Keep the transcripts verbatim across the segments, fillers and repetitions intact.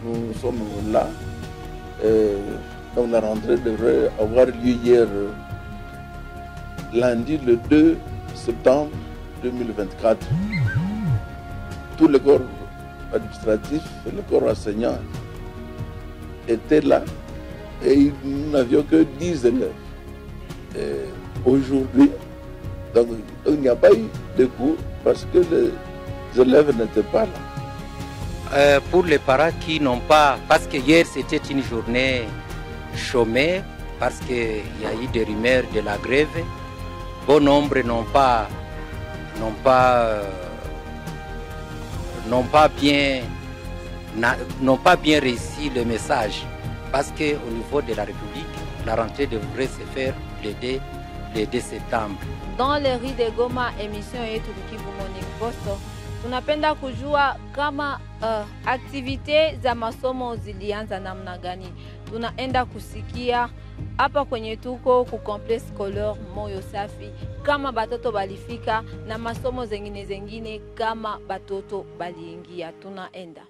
nous sommes là. Euh, donc la rentrée devrait avoir lieu hier, euh, lundi le deux septembre deux mille vingt-quatre. Tout le corps administratif et le corps enseignant étaient là et nous n'avions que dix élèves. Et aujourd'hui, donc, donc il n'y a pas eu de cours parce que les élèves n'étaient pas là. Euh, pour les parents qui n'ont pas, parce que hier c'était une journée chômée, parce qu'il y a eu des rumeurs de la grève, bon nombre n'ont pas, n'ont pas, euh, n'ont pas bien, n'ont pas bien réussi le message, parce qu'au niveau de la République, la rentrée devrait se faire le deux, le deux septembre. Dans les rues de Goma, émission yetu Bukivu Morning Post, tunapenda kujua kama uh, aktivite za masomo zilianza namna gani. Tunaenda kusikia hapa kwenye tuko ku complexe scolaire Moyo Safi kama batoto balifika na masomo zengine zengine kama batoto baliingia. Tunaenda.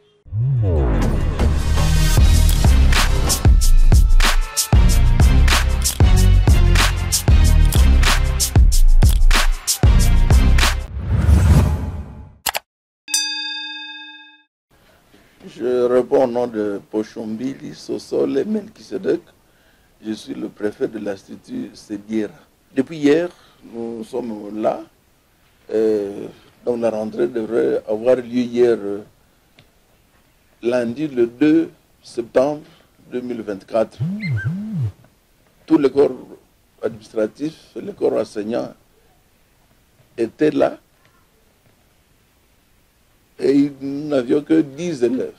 Je réponds au nom de Pochombili Sosole Melkisedek. Je suis le préfet de l'Institut Sédiera. Depuis hier, nous sommes là. Euh, donc la rentrée devrait avoir lieu hier, euh, lundi le deux septembre deux mille vingt-quatre. Tout le corps administratif et le corps enseignant étaient là. Et nous n'avions que dix élèves.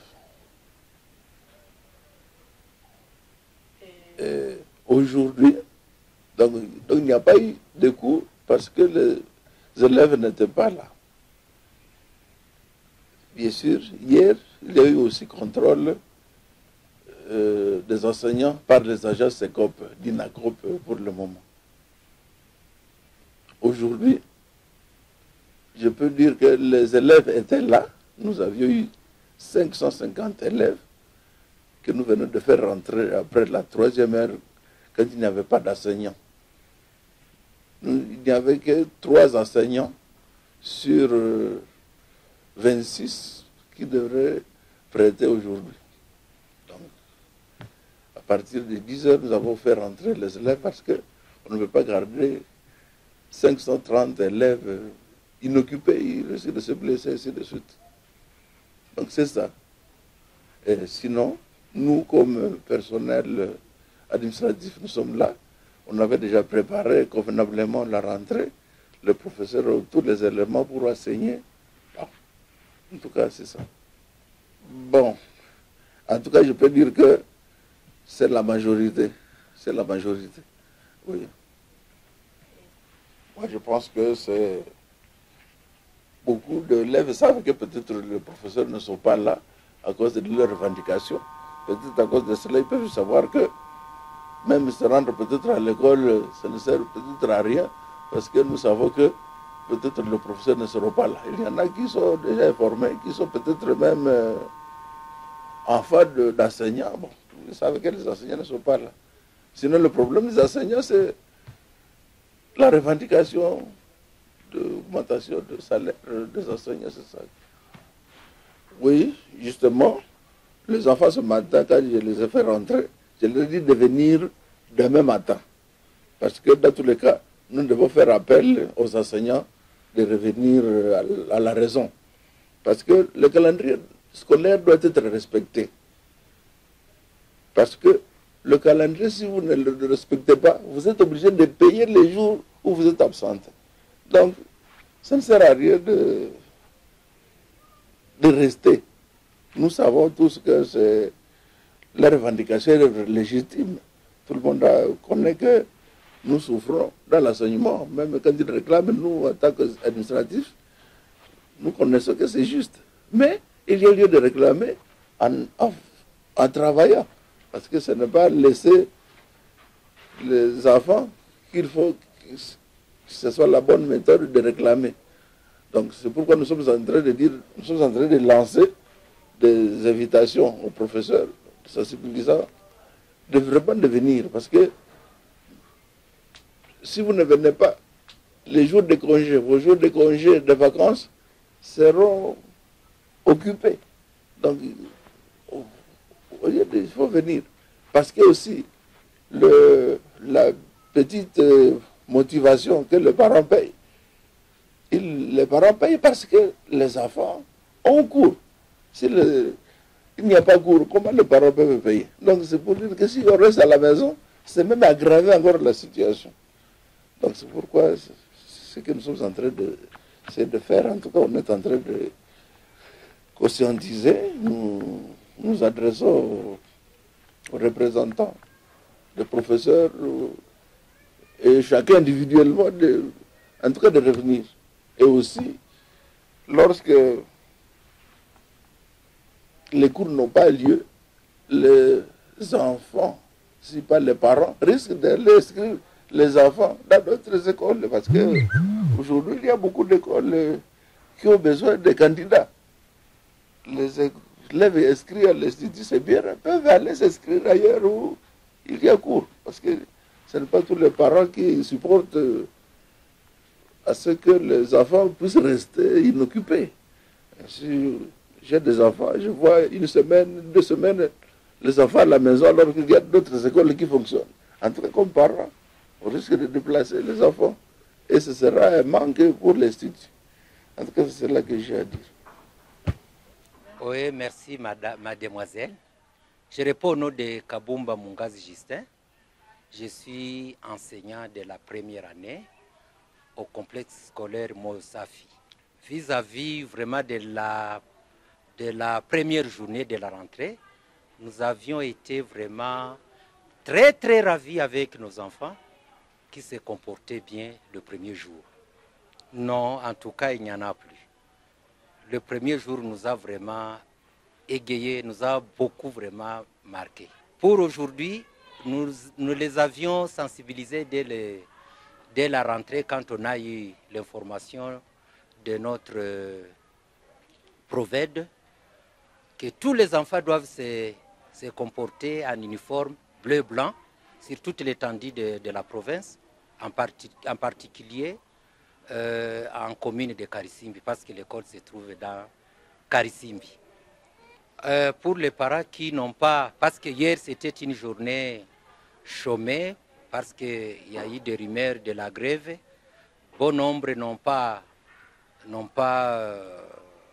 Et aujourd'hui, donc, donc il n'y a pas eu de cours parce que les élèves n'étaient pas là. Bien sûr, hier, il y a eu aussi contrôle euh, des enseignants par les agents SECOP, d'INACOP pour le moment. Aujourd'hui, je peux dire que les élèves étaient là. Nous avions eu cinq cent cinquante élèves que nous venons de faire rentrer après la troisième heure quand il n'y avait pas d'enseignants. Il n'y avait que trois enseignants sur vingt-six qui devraient prêter aujourd'hui. Donc, à partir de dix heures, nous avons fait rentrer les élèves parce qu'on ne veut pas garder cinq cent trente élèves inoccupés, ils risquent de se blesser, ainsi de suite. Donc c'est ça. Et sinon, nous, comme personnel administratif, nous sommes là. On avait déjà préparé convenablement la rentrée. Le professeur a tous les éléments pour enseigner. Bon. En tout cas, c'est ça. Bon. En tout cas, je peux dire que c'est la majorité. C'est la majorité. Oui. Moi, je pense que c'est... Beaucoup d'élèves savent que peut-être les professeurs ne sont pas là à cause de leurs revendications. Peut-être à cause de cela, ils peuvent savoir que même se rendre peut-être à l'école, ça ne sert peut-être à rien, parce que nous savons que peut-être les professeurs ne seront pas là. Il y en a qui sont déjà informés, qui sont peut-être même euh, enfants d'enseignants. Bon, vous savez que les enseignants ne sont pas là. Sinon, le problème des enseignants, c'est la revendication d'augmentation de salaire des enseignants, c'est ça. Oui, justement, les enfants ce matin, quand je les ai fait rentrer, je leur ai dit de venir demain matin. Parce que dans tous les cas, nous devons faire appel aux enseignants de revenir à la raison. Parce que le calendrier scolaire doit être respecté. Parce que le calendrier, si vous ne le respectez pas, vous êtes obligé de payer les jours où vous êtes absent. Donc, ça ne sert à rien de, de rester. Nous savons tous que c'est la revendication est légitime. Tout le monde connaît que nous souffrons dans l'enseignement. Même quand ils réclament, nous, en tant qu'administratifs, nous connaissons que c'est juste. Mais il y a lieu de réclamer en, en, en travaillant. Parce que ce n'est pas laisser les enfants qu'il faut... que ce soit la bonne méthode de réclamer. Donc c'est pourquoi nous sommes en train de dire, nous sommes en train de lancer des invitations aux professeurs, sensibilisants, de vraiment de venir. Parce que si vous ne venez pas, les jours de congé, vos jours de congé, de vacances, seront occupés. Donc, il faut venir. Parce que aussi, le, la petite motivation que les parents payent, ils, les parents payent parce que les enfants ont cours. Si le, il n'y a pas cours, comment les parents peuvent payer? Donc c'est pour dire que si on reste à la maison, c'est même aggraver encore la situation. Donc c'est pourquoi ce que nous sommes en train de, de faire, en tout cas on est en train de conscientiser, nous nous adressons aux, aux représentants, des professeurs, et chacun individuellement, de, en tout cas de revenir. Et aussi, lorsque les cours n'ont pas lieu, les enfants, si pas les parents, risquent d'aller inscrire les enfants dans d'autres écoles. Parce qu'aujourd'hui, il y a beaucoup d'écoles qui ont besoin de candidats. Les élèves inscrits à l'Institut, c'est bien, peuvent aller s'inscrire ailleurs où il y a cours. Parce que ce n'est pas tous les parents qui supportent à ce que les enfants puissent rester inoccupés. Si j'ai des enfants, je vois une semaine, deux semaines, les enfants à la maison alors qu'il y a d'autres écoles qui fonctionnent. En tout cas, comme parents, on risque de déplacer les enfants et ce sera un manque pour l'Institut. En tout cas, c'est là que j'ai à dire. Oui, merci madame, mademoiselle. Je réponds au nom de Kabumba Mungazi Justin. Je suis enseignant de la première année au complexe scolaire Mosafi. Vis-à-vis vraiment de la, de la première journée de la rentrée, nous avions été vraiment très très ravis avec nos enfants qui se comportaient bien le premier jour. Non, en tout cas, il n'y en a plus. Le premier jour nous a vraiment égayés, nous a beaucoup vraiment marqué. Pour aujourd'hui, nous, nous les avions sensibilisés dès, les, dès la rentrée quand on a eu l'information de notre euh, provède que tous les enfants doivent se, se comporter en uniforme bleu-blanc sur toute l'étendue de, de la province, en, parti, en particulier euh, en commune de Karisimbi, parce que l'école se trouve dans Karisimbi. Euh, pour les parents qui n'ont pas, parce que hier c'était une journée chômée, parce qu'il y a eu des rumeurs de la grève, bon nombre n'ont pas, n'ont pas, euh,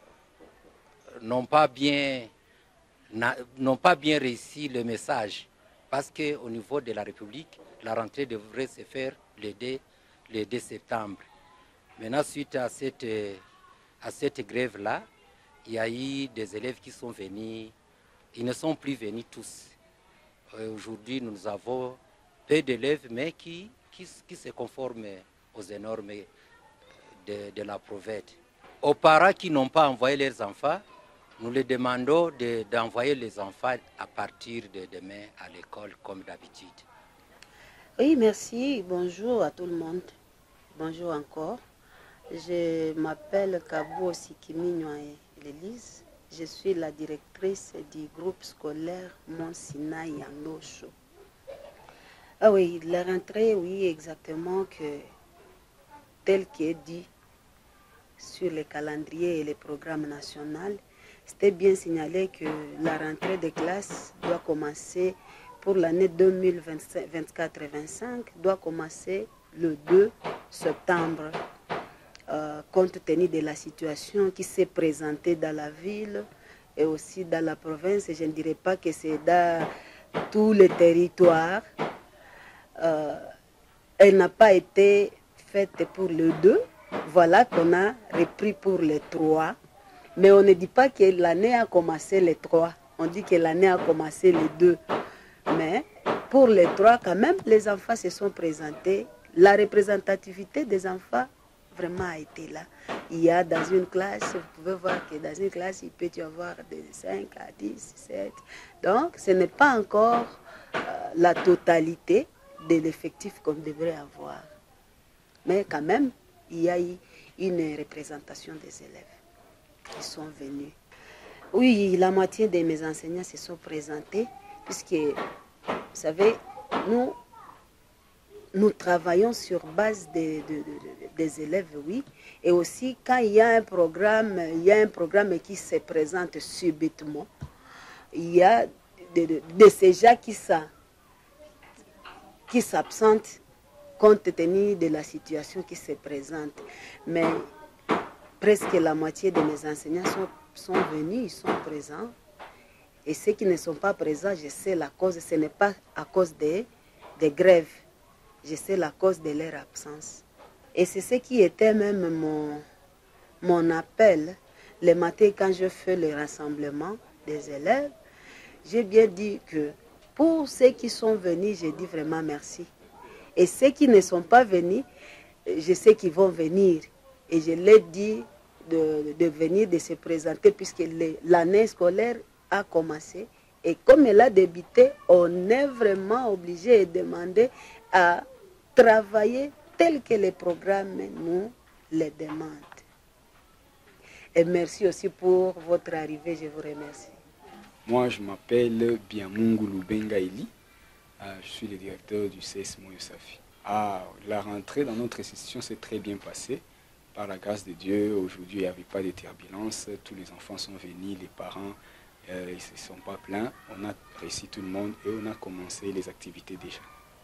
n'ont pas bien, n'ont pas bien réussi le message, parce qu'au niveau de la République, la rentrée devrait se faire le deux, le deux septembre. Maintenant, suite à cette, à cette grève-là, il y a eu des élèves qui sont venus, ils ne sont plus venus tous. Aujourd'hui, nous avons peu d'élèves, mais qui, qui, qui se conforment aux normes de, de la provède. Aux parents qui n'ont pas envoyé leurs enfants, nous les demandons de, d'envoyer les enfants à partir de demain à l'école, comme d'habitude. Oui, merci. Bonjour à tout le monde. Bonjour encore. Je m'appelle Kabo Sikiminywa Lélise. Je suis la directrice du groupe scolaire Mont Sinaï Yandosho. Ah oui, la rentrée, oui, exactement, que tel qu'est dit sur les calendriers et les programmes nationaux, c'était bien signalé que la rentrée des classes doit commencer pour l'année deux mille vingt-quatre vingt-cinq, doit commencer le deux septembre. Euh, compte tenu de la situation qui s'est présentée dans la ville et aussi dans la province, et je ne dirais pas que c'est dans tous les territoires, euh, elle n'a pas été faite pour le deux, voilà qu'on a repris pour le trois, mais on ne dit pas que l'année a commencé le trois, on dit que l'année a commencé le deux, mais pour le trois quand même, les enfants se sont présentés, la représentativité des enfants vraiment a été là. Il y a dans une classe, vous pouvez voir que dans une classe, il peut y avoir de cinq à dix, sept. Donc, ce n'est pas encore euh, la totalité de l'effectif qu'on devrait avoir. Mais quand même, il y a eu une représentation des élèves qui sont venus. Oui, la moitié de mes enseignants se sont présentés, puisque, vous savez, nous, nous travaillons sur base de, de, de, des élèves, oui. Et aussi, quand il y a un programme, il y a un programme qui se présente subitement, il y a de, de, de ces gens qui s'absentent qui s'absentent compte tenu de la situation qui se présente. Mais presque la moitié de mes enseignants sont, sont venus, ils sont présents. Et ceux qui ne sont pas présents, je sais la cause, ce n'est pas à cause des, des grèves. Je sais la cause de leur absence. Et c'est ce qui était même mon, mon appel. Le matin, quand je fais le rassemblement des élèves, j'ai bien dit que pour ceux qui sont venus, je dis vraiment merci. Et ceux qui ne sont pas venus, je sais qu'ils vont venir. Et je leur dis de, de venir, de se présenter, puisque l'année scolaire a commencé. Et comme elle a débuté, on est vraiment obligé de demander à travailler tel que les programmes nous les demandent. Et merci aussi pour votre arrivée, je vous remercie. Moi, je m'appelle Biamungu Lubenga Eli. Euh, je suis le directeur du C S Moyo Safi. Ah, la rentrée dans notre institution s'est très bien passée. Par la grâce de Dieu, aujourd'hui, il n'y avait pas de turbulence. Tous les enfants sont venus, les parents, euh, ils ne se sont pas plaints. On a réussi tout le monde et on a commencé les activités déjà.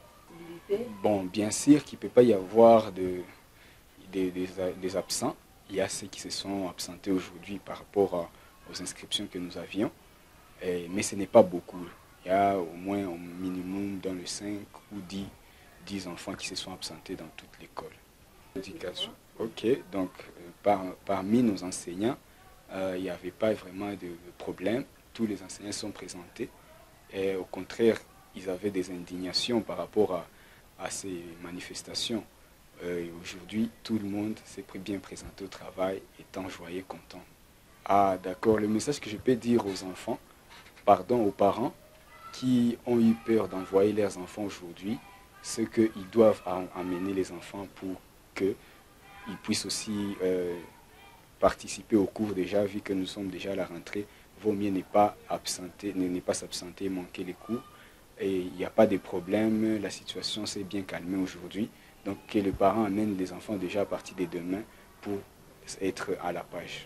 Bon, bien sûr qu'il ne peut pas y avoir de, de, de, des absents. Il y a ceux qui se sont absentés aujourd'hui par rapport à, aux inscriptions que nous avions. Et, mais ce n'est pas beaucoup. Il y a au moins au minimum dans le cinq ou dix, dix enfants qui se sont absentés dans toute l'école. Éducation. Ok, donc euh, par, parmi nos enseignants, euh, il n'y avait pas vraiment de, de problème. Tous les enseignants sont présentés. Et au contraire, ils avaient des indignations par rapport à, à ces manifestations. Euh, aujourd'hui, tout le monde s'est bien présenté au travail, étant joyeux, content. Ah, d'accord. Le message que je peux dire aux enfants, pardon aux parents qui ont eu peur d'envoyer leurs enfants aujourd'hui, c'est qu'ils doivent amener les enfants pour qu'ils puissent aussi euh, participer au cours déjà, vu que nous sommes déjà à la rentrée. Vaut mieux ne pas absenter, ne, ne pas s'absenter, manquer les cours. Et il n'y a pas de problème, la situation s'est bien calmée aujourd'hui. Donc que les parents amènent les enfants déjà à partir de demain pour être à la page.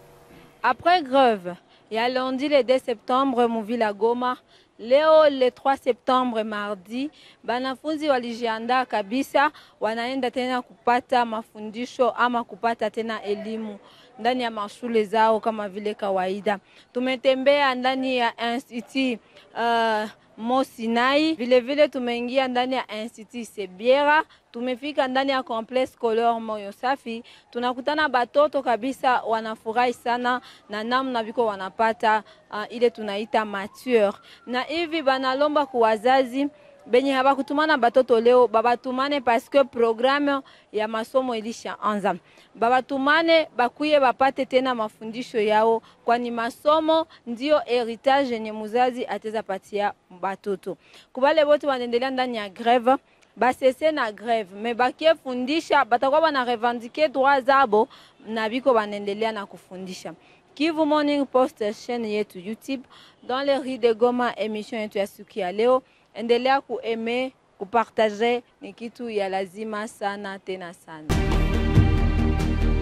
Après grève, il y a lundi le deux septembre, Muvila Goma. Leo le trois septembre mardi, banafunzi walijiandaa kabisa, wanaenda tena kupata mafundisho ama kupata tena elimu ndani ya mashule zao kama vile kawaida. Tumetembea ndani ya Institut uh, Mosinai, vile vile tumeingia ndani ya Institut Sebiera, tumefika ndani ya Complexe Scolaire Moyo Safi. Tunakutana batoto kabisa, wanafurahi sana na namna biko wanapata uh, ile tunaita mature. Na hivi banalomba kwa wazazi benye habakutumana batoto leo, babatumane parce que programme ya masomo ilishaanza. Babatumane bakuye bapate tena mafundisho yao, kwani masomo ndio heritage yenye muzazi ateza patia batoto. Kubale bote wanaendelea ndani ya grève, basese na grève, me bakie fundisha, batakuwa bana revendiquer droits zabo na biko wanaendelea na kufundisha. Kivu Morning Post chaîne yetu YouTube, dans les rues de Goma, émission yetu ya siku ya leo. Endelea kueme, kupartager, ni kitu ya lazima sana tena sana.